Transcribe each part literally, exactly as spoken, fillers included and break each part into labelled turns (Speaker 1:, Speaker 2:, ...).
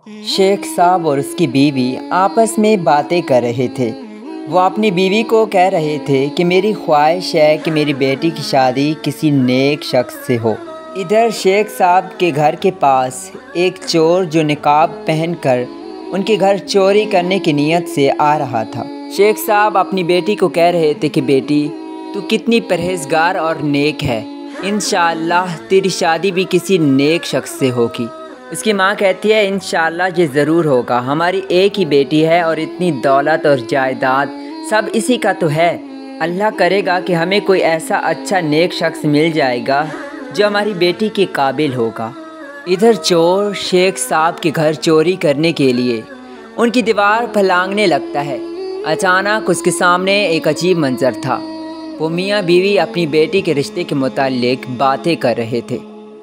Speaker 1: शेख साहब और उसकी बीवी आपस में बातें कर रहे थे। वो अपनी बीवी को कह रहे थे कि मेरी ख्वाहिश है कि मेरी बेटी की शादी किसी नेक शख्स से हो। इधर शेख साहब के घर के पास एक चोर जो निकाब पहनकर उनके घर चोरी करने की नीयत से आ रहा था। शेख साहब अपनी बेटी को कह रहे थे कि बेटी, तू कितनी परहेज़गार और नेक है, इंशाअल्लाह तेरी शादी भी किसी नेक शख्स से होगी। उसकी माँ कहती है, इंशाअल्लाह ये ज़रूर होगा, हमारी एक ही बेटी है और इतनी दौलत और जायदाद सब इसी का तो है। अल्लाह करेगा कि हमें कोई ऐसा अच्छा नेक शख्स मिल जाएगा जो हमारी बेटी के काबिल होगा। इधर चोर शेख साहब के घर चोरी करने के लिए उनकी दीवार फलांगने लगता है। अचानक उसके सामने एक अजीब मंजर था। वो मियाँ बीवी अपनी बेटी के रिश्ते के मुताल्लिक बातें कर रहे थे।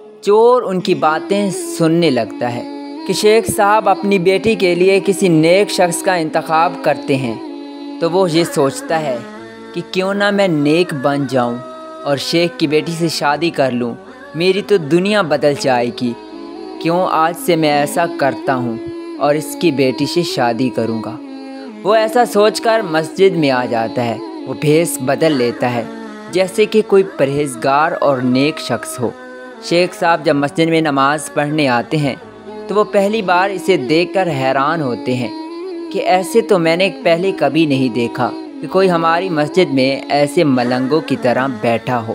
Speaker 1: चोर उनकी बातें सुनने लगता है कि शेख साहब अपनी बेटी के लिए किसी नेक शख्स का इंतखाब करते हैं। तो वो ये सोचता है कि क्यों ना मैं नेक बन जाऊं और शेख की बेटी से शादी कर लूं, मेरी तो दुनिया बदल जाएगी। क्यों आज से मैं ऐसा करता हूं और इसकी बेटी से शादी करूंगा। वो ऐसा सोचकर मस्जिद में आ जाता है। वो भेष बदल लेता है जैसे कि कोई परहेज़गार और नेक शख्स हो। शेख साहब जब मस्जिद में नमाज़ पढ़ने आते हैं तो वो पहली बार इसे देखकर हैरान होते हैं कि ऐसे तो मैंने पहले कभी नहीं देखा कि कोई हमारी मस्जिद में ऐसे मलंगों की तरह बैठा हो।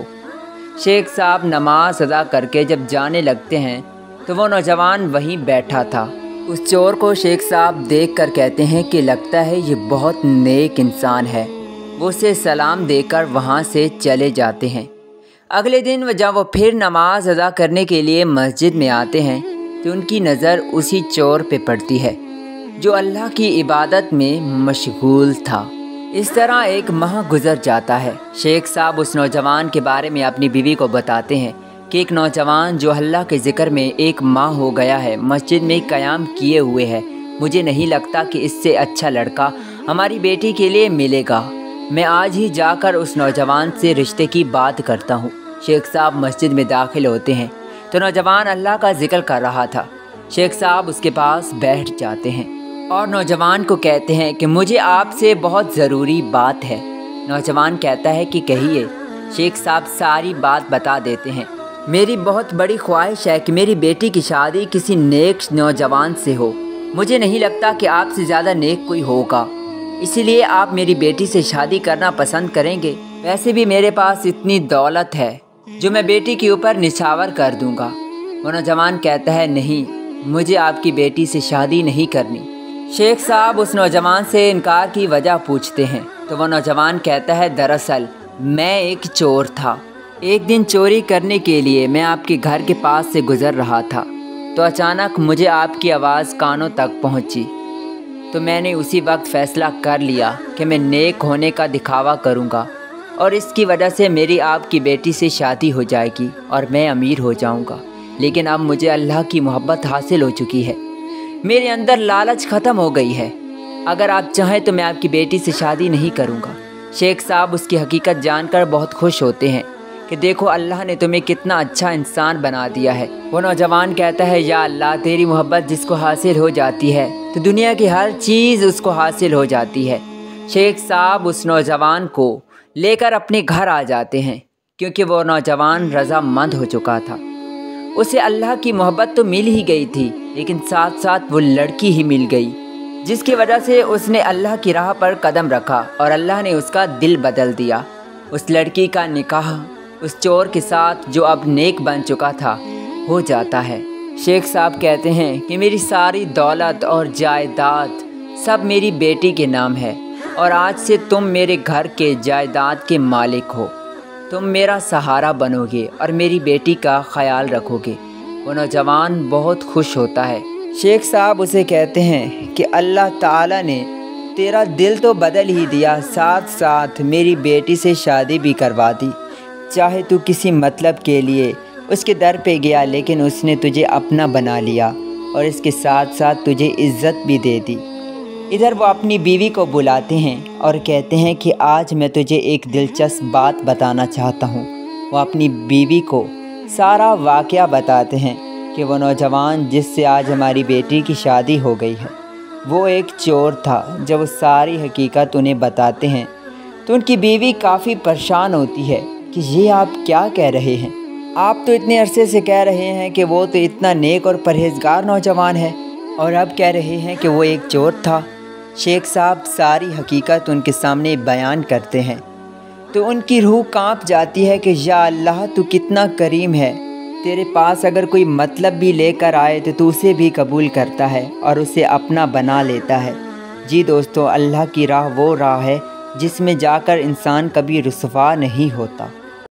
Speaker 1: शेख साहब नमाज अदा करके जब जाने लगते हैं तो वो नौजवान वहीं बैठा था। उस चोर को शेख साहब देखकर कहते हैं कि लगता है ये बहुत नेक इंसान है। वो उसे सलाम देकर वहाँ से चले जाते हैं। अगले दिन जब वो फिर नमाज अदा करने के लिए मस्जिद में आते हैं तो उनकी नज़र उसी चोर पे पड़ती है जो अल्लाह की इबादत में मशगूल था। इस तरह एक माह गुजर जाता है। शेख साहब उस नौजवान के बारे में अपनी बीवी को बताते हैं कि एक नौजवान जो अल्लाह के ज़िक्र में एक माह हो गया है, मस्जिद में क़याम किए हुए है, मुझे नहीं लगता कि इससे अच्छा लड़का हमारी बेटी के लिए मिलेगा। मैं आज ही जाकर उस नौजवान से रिश्ते की बात करता हूँ। शेख साहब मस्जिद में दाखिल होते हैं तो नौजवान अल्लाह का जिक्र कर रहा था। शेख साहब उसके पास बैठ जाते हैं और नौजवान को कहते हैं कि मुझे आपसे बहुत ज़रूरी बात है। नौजवान कहता है कि कहिए। शेख साहब सारी बात बता देते हैं। मेरी बहुत बड़ी ख्वाहिश है कि मेरी बेटी की शादी किसी नेक नौजवान से हो। मुझे नहीं लगता कि आपसे ज़्यादा नेक कोई होगा, इसीलिए आप मेरी बेटी से शादी करना पसंद करेंगे। वैसे भी मेरे पास इतनी दौलत है जो मैं बेटी के ऊपर निछावर कर दूंगा। वो नौजवान कहता है, नहीं, मुझे आपकी बेटी से शादी नहीं करनी। शेख साहब उस नौजवान से इनकार की वजह पूछते हैं तो वो नौजवान कहता है, दरअसल मैं एक चोर था। एक दिन चोरी करने के लिए मैं आपके घर के पास से गुज़र रहा था तो अचानक मुझे आपकी आवाज़ कानों तक पहुंची। तो मैंने उसी वक्त फ़ैसला कर लिया कि मैं नेक होने का दिखावा करूंगा और इसकी वजह से मेरी आपकी बेटी से शादी हो जाएगी और मैं अमीर हो जाऊंगा। लेकिन अब मुझे अल्लाह की मोहब्बत हासिल हो चुकी है, मेरे अंदर लालच ख़त्म हो गई है। अगर आप चाहें तो मैं आपकी बेटी से शादी नहीं करूंगा। शेख साहब उसकी हकीकत जानकर बहुत खुश होते हैं कि देखो अल्लाह ने तुम्हें कितना अच्छा इंसान बना दिया है। वो नौजवान कहता है, या अल्लाह, तेरी मोहब्बत जिसको हासिल हो जाती है तो दुनिया की हर चीज़ उसको हासिल हो जाती है। शेख साहब उस नौजवान को लेकर अपने घर आ जाते हैं क्योंकि वो नौजवान रज़ामंद हो चुका था। उसे अल्लाह की मोहब्बत तो मिल ही गई थी, लेकिन साथ साथ वो लड़की ही मिल गई जिसकी वजह से उसने अल्लाह की राह पर कदम रखा और अल्लाह ने उसका दिल बदल दिया। उस लड़की का निकाह उस चोर के साथ जो अब नेक बन चुका था हो जाता है। शेख साहब कहते हैं कि मेरी सारी दौलत और जायदाद सब मेरी बेटी के नाम है और आज से तुम मेरे घर के जायदाद के मालिक हो। तुम मेरा सहारा बनोगे और मेरी बेटी का ख्याल रखोगे। वो नौजवान बहुत खुश होता है। शेख साहब उसे कहते हैं कि अल्लाह ताला ने तेरा दिल तो बदल ही दिया, साथ साथ मेरी बेटी से शादी भी करवा दी। चाहे तू किसी मतलब के लिए उसके दर पे गया, लेकिन उसने तुझे अपना बना लिया और इसके साथ साथ तुझे इज़्ज़त भी दे दी। इधर वो अपनी बीवी को बुलाते हैं और कहते हैं कि आज मैं तुझे एक दिलचस्प बात बताना चाहता हूँ। वो अपनी बीवी को सारा वाक़या बताते हैं کہ وہ نوجوان جس سے آج ہماری بیٹی کی شادی ہو گئی ہے وہ ایک چور تھا۔ جب وہ ساری حقیقت انہیں بتاتے ہیں تو ان کی بیوی کافی پریشان ہوتی ہے کہ یہ آپ کیا کہہ رہے ہیں؟ آپ تو اتنے عرصے سے کہہ رہے ہیں کہ وہ تو اتنا نیک اور پرہیزگار نوجوان ہے، اور اب کہہ رہے ہیں کہ وہ ایک چور تھا۔ شیخ صاحب ساری حقیقت ان کے سامنے بیان کرتے ہیں تو ان کی روح کانپ جاتی ہے کہ یا اللہ تو کتنا کریم ہے، تیرے پاس اگر کوئی مطلب بھی لے کر آئے تو تو اسے بھی قبول کرتا ہے اور اسے اپنا بنا لیتا ہے۔ جی دوستو، اللہ کی راہ وہ راہ ہے جس میں جا کر انسان کبھی رسوا نہیں ہوتا۔